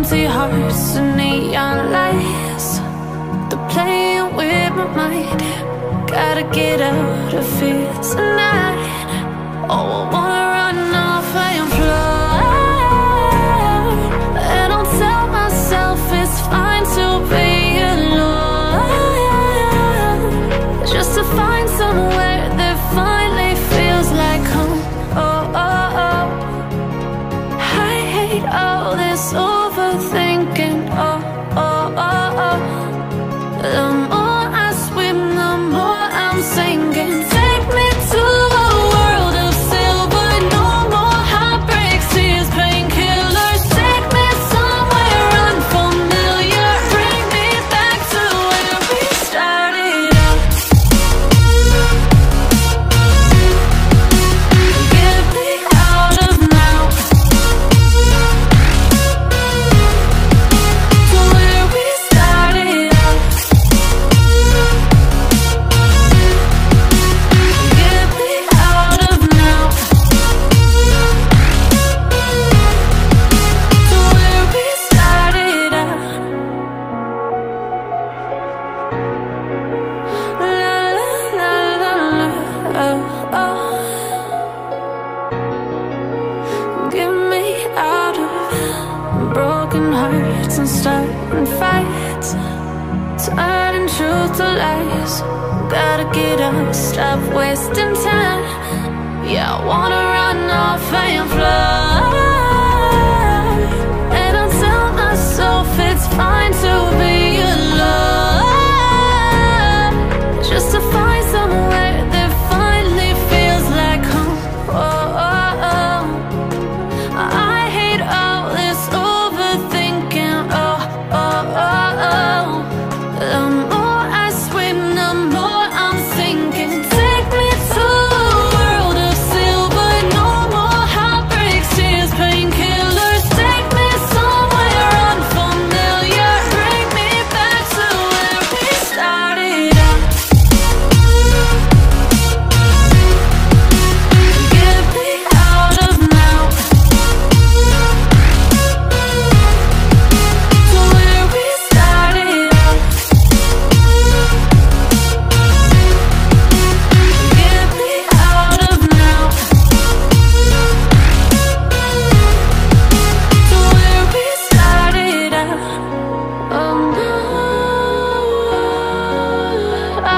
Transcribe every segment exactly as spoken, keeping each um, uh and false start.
Empty hearts and neon lights, they're playing with my mind. Gotta get out of here tonight. Oh, I wanna run off and fly, and I'll tell myself it's fine to be alone, just to find somewhere that finally feels like home. Oh, oh, oh. I hate all this overthinking. Oh, oh, oh, oh. The more I swim, the more I'm sinking. Take me to a world of silver, no more heartbreaks, tears, painkillers. Take me somewhere unfamiliar, bring me back to where we started out. Get me out of now, to where we started out. Get me out of now, to where we started out. La la la la la, oh, oh. Get me out of broken hearts and starting fights, turning truth to lies. Gotta get up, stop wasting time. Yeah, I wanna run off and fly, and I'll tell myself it's fine to be alone, just to find somewhere that finally feels like home. Oh, oh, oh. I hate all this overthinking. Oh, oh, oh, oh. The more I swim, the more I'm sinking. Take me to a world of silver, no more heartbreaks, tears, painkillers. Take me somewhere unfamiliar, bring me back to where we started out. Get me out of now, to where we started out. Get me out of now, to where we started out. Oh no, oh,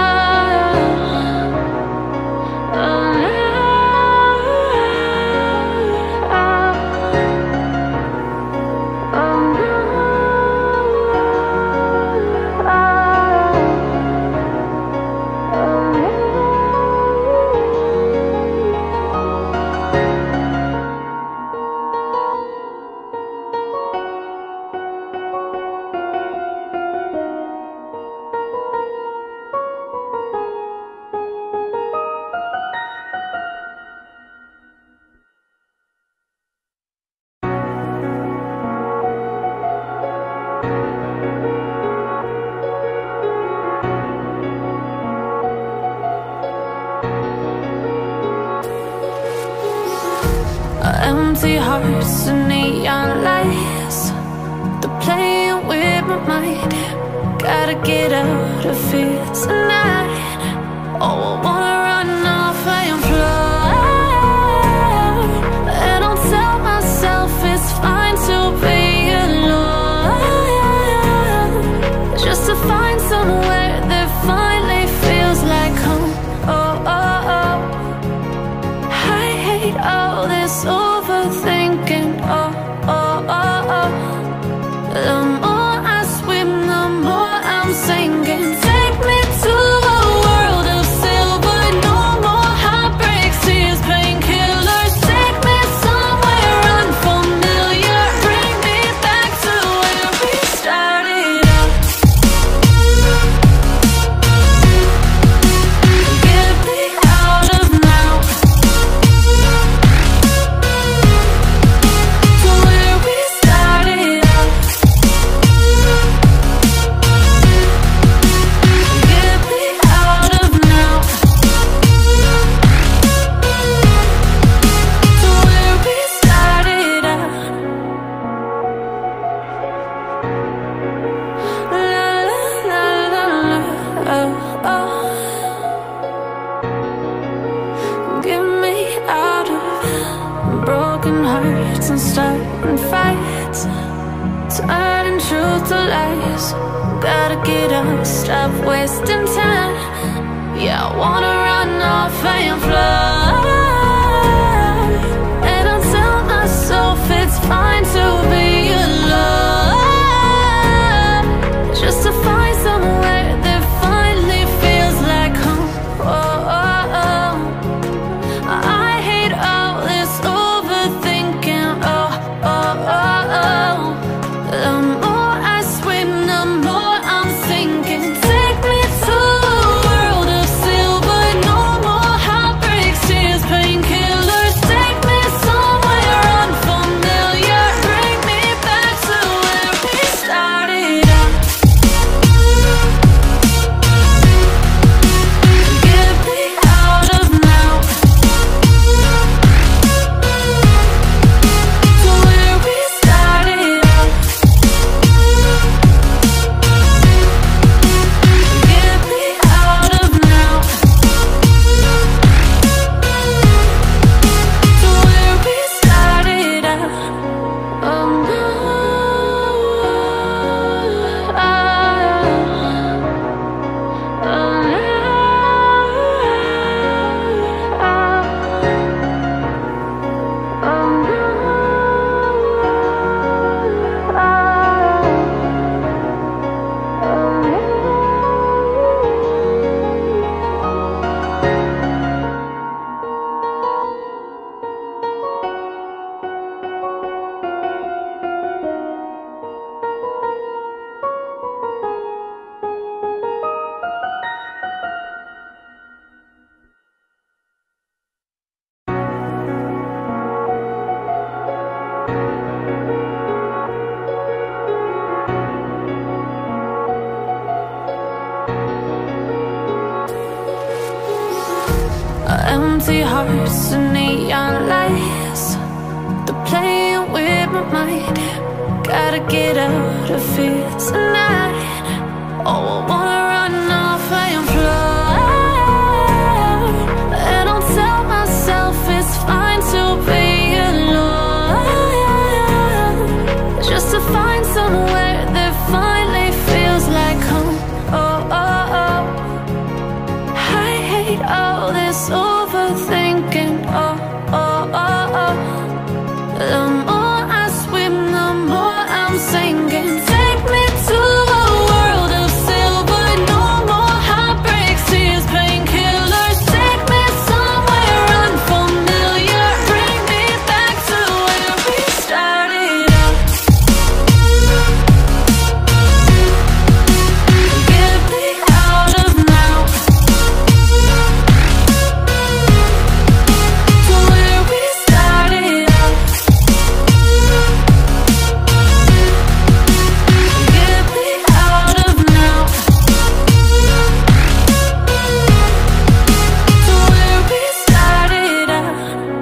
empty hearts and neon lights, they're playing with my mind. Gotta get out of here tonight. Oh, I wanna run off and fly, and I'll tell myself it's fine to be alone, just to find somewhere that finally feels like home. Oh, oh, oh. I hate all this overthinking. Oh, oh, oh, oh. The more I swim, the more I'm sinking. Take me to a world of silver, to lies. Gotta get up, stop wasting time. Yeah, I wanna run off and fly. And I'll tell myself it's fine to be alone, just to find somewhere that finally feels like home. Oh, oh, oh. I hate all this overthinking. Oh, oh, oh, oh. The more I swim, the more I'm sinking. Take me to a world of silver. No more heartbreaks, tears, painkillers. Take me somewhere unfamiliar. Bring me back to where we started out. Get me out of now, to where we started out. Get me out of now, to where we started out. Oh no, oh empty hearts and neon lights, they're playing with my mind. Gotta get out of here tonight. Oh, I wanna run off and fly. And I'll tell myself it's fine to be alone, just to find somewhere that finally feels like home. Oh, oh, oh. I hate all this overthinking. Oh, oh, oh, oh. The more I swim, the more I'm sinking. Take me to a world of silver. No more heartbreaks, tears, painkillers. Take me somewhere unfamiliar. Bring me back to where we started out. Get me out of now, to where we started out. Get me out of now, to where we started out.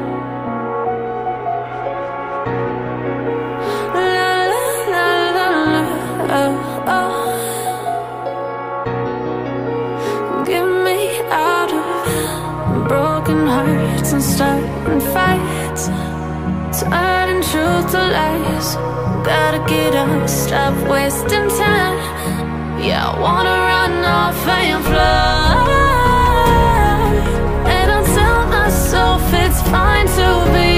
La la la la la, oh, oh. Get me out of broken hearts and starting fights, turning truth to lies. Gotta get up, stop wasting time. Yeah, I wanna run off and fly. And I'll tell myself it's fine to be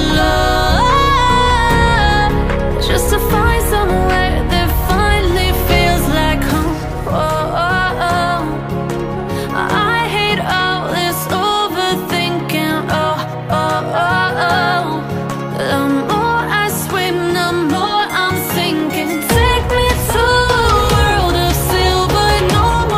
alone, just to find somewhere that finally feels like home. Oh, oh, oh. I hate all this overthinking. Oh, oh, oh, oh. The more I swim, the more I'm sinking. Take me to a world of silver. No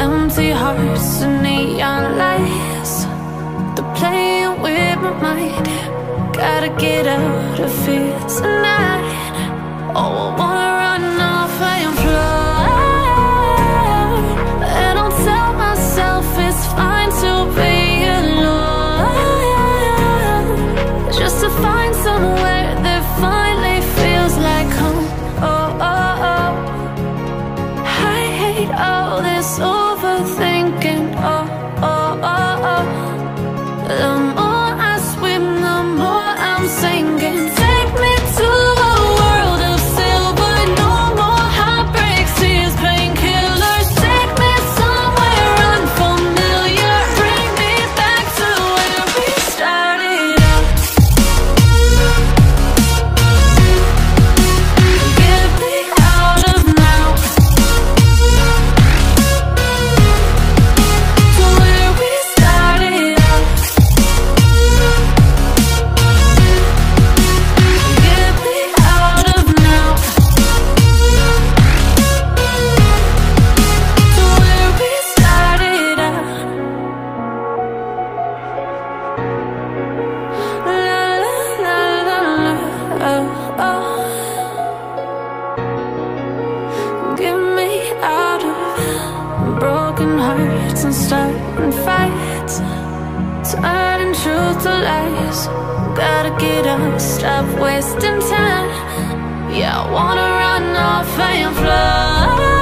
empty hearts and neon lights. They're playing with my mind. Gotta get out of here tonight. Oh, I wanna run off and fly. And I'll tell myself it's fine to be alone, just to find somewhere that finally feels like home. Oh, oh, oh. I hate all this overthinking. Oh, oh, oh, oh. The more I swim, the more I'm sinking. Take me to a world of silver. No more heartbreaks, tears, painkillers. Take me somewhere unfamiliar. Bring me back to where we started out. Get me out of now, to where we started out. Get me out of now, to where we started out. La la la la la, oh, oh. Get me out of broken hearts and starting fights, turning truth to lies. Gotta get up, stop wasting time. Yeah, I wanna run off and fly.